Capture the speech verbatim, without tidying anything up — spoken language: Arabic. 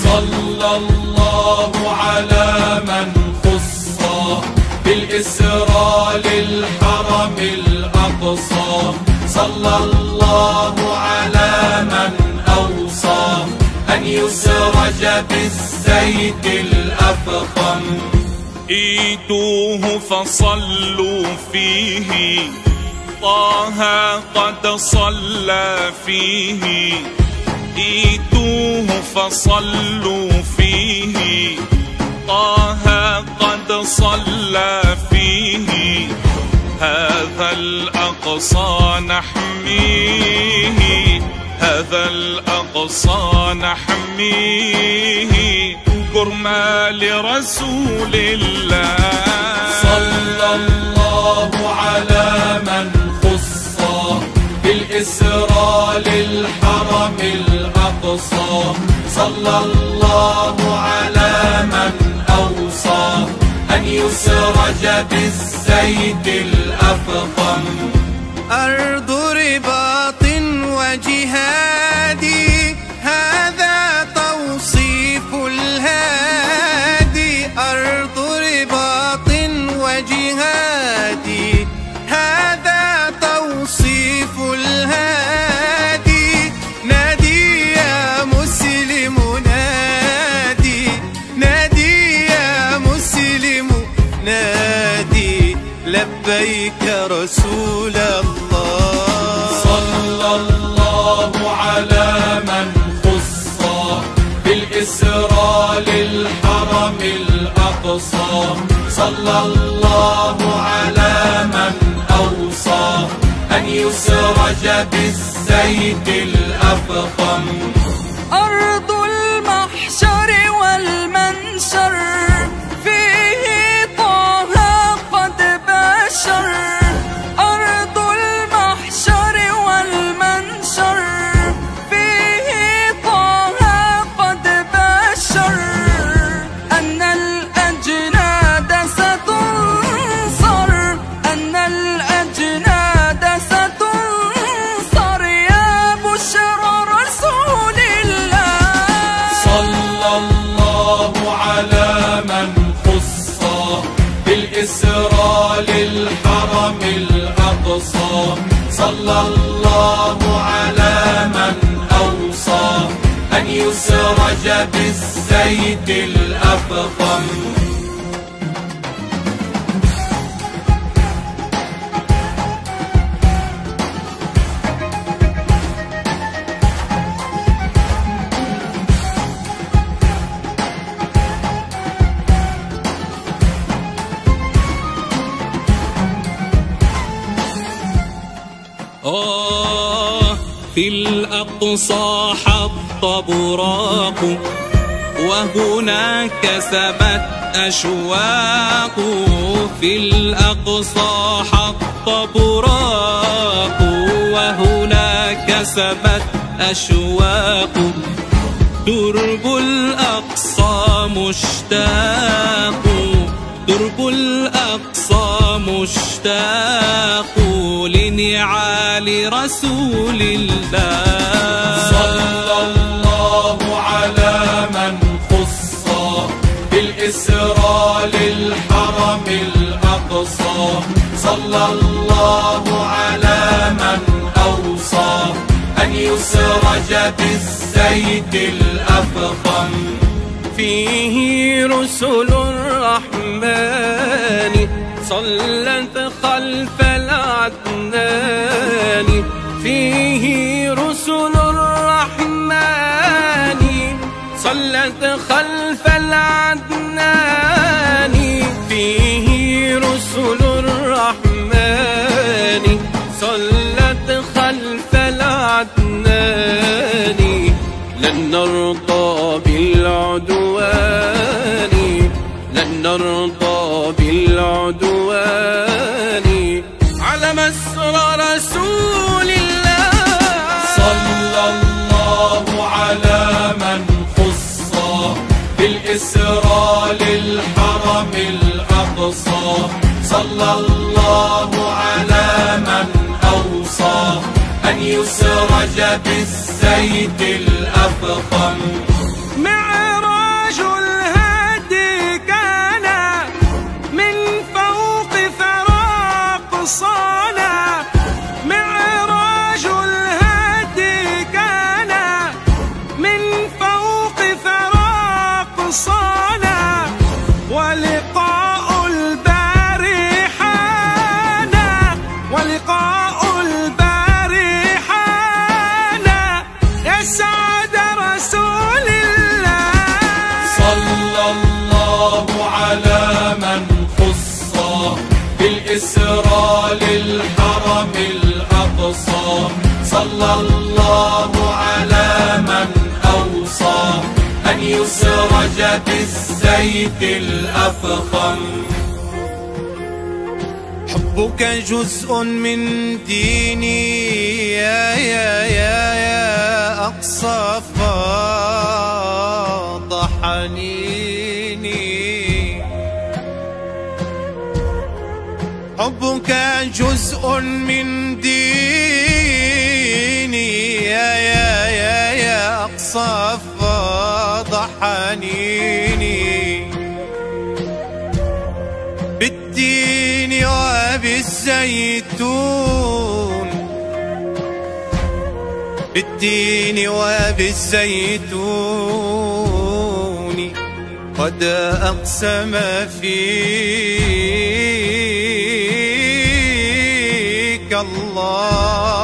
صلى الله على من خص بالإسراء للحرم الأقصى، صلى الله على من أوصى أن يسرج بالزيت الأفخم. ايتوه فصلوا فيه، طه قد صلى فيه. ايتوه فصلوا فيه، طه قد صلى فيه. هذا الأقصى نحميه، هذا الأقصى نحميه، كرما لرسول الله. صلى الله على من خص بالإسراء للحرم الأقصى، صلى الله على من أوصى أن يسرج بالزيت الأفخم. أرض رباط وجهادي، هذا توصيف الهادي. أرض رباط وجهادي، هذا توصيف الهادي. نادي يا مسلم نادي، نادي يا مسلم نادي، لبيك رسول الله. صلى الله على من خص بالإسراء للحرم الأقصى، صلى الله على من أوصى أن يسرج بالزيت الأفخم. أرض المحشر والمنشر، فيه طه قد بشر. أرض المحشر والمنشر، فيه طه قد بشر. أن الأجناد ستنصر، أن الأجناد ستنصر، يا بشرى رسول الله. صلى الله على من خص بالإسراء للحرم الأقصى، صلى الله على من أوصى أن يسرج بالزيت الأفخم. آه في الأقصى حط براق، وهناك سبت أشواق. في الأقصى حط براق، وهناك سبت أشواق. درب الأقصى مشتاق، درب الأقصى مشتاق، لنعال رسول الله. صلى الله على من خص بالإسراء للحرم الأقصى، صلى الله على من أوصى أن يسرج بالزيت الأفخم. فيه رسل الرحمن صلت خلف العدنان. فيه رسل الرحمن صلت خلف العدنان. فيه رسل الرحمن صلت خلف العدنان. لن نرضى بالعدوان، لن نرضى بالعدوان، على مسرى رسول الله. صلى الله على من خص بالإسراء للحرم الأقصى، صلى الله على من أوصى أن يسرج بالزيت الأفخم. معراج صلى الله على من أوصى أن يسرج بالزيت الأفخم. حبك جزء من ديني يا يا يا يا أقصى فاض حنيني. حبك جزء من ديني يا يا يا يا أقصى فاض حنيني. بالتين وبالزيتون بالتين وبالزيتون قد أقسم فيك الله